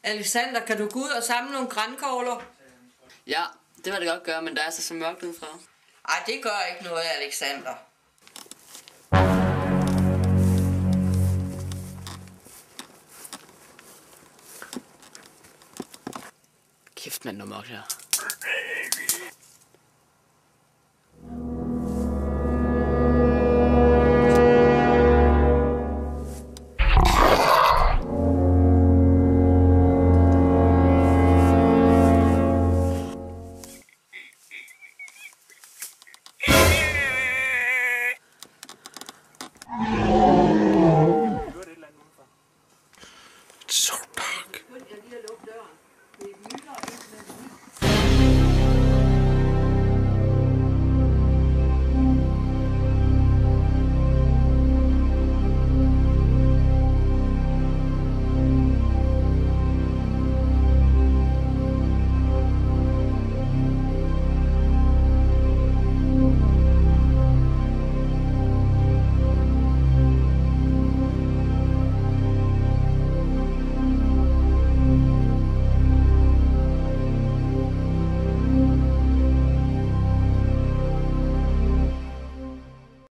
Alexander, kan du gå ud og samle nogle grankogler? Ja, det vil det godt gøre, men der er så mørkt udefra. Ej, det gør ikke noget, Alexander. Kæft, mand, nu mørkt her.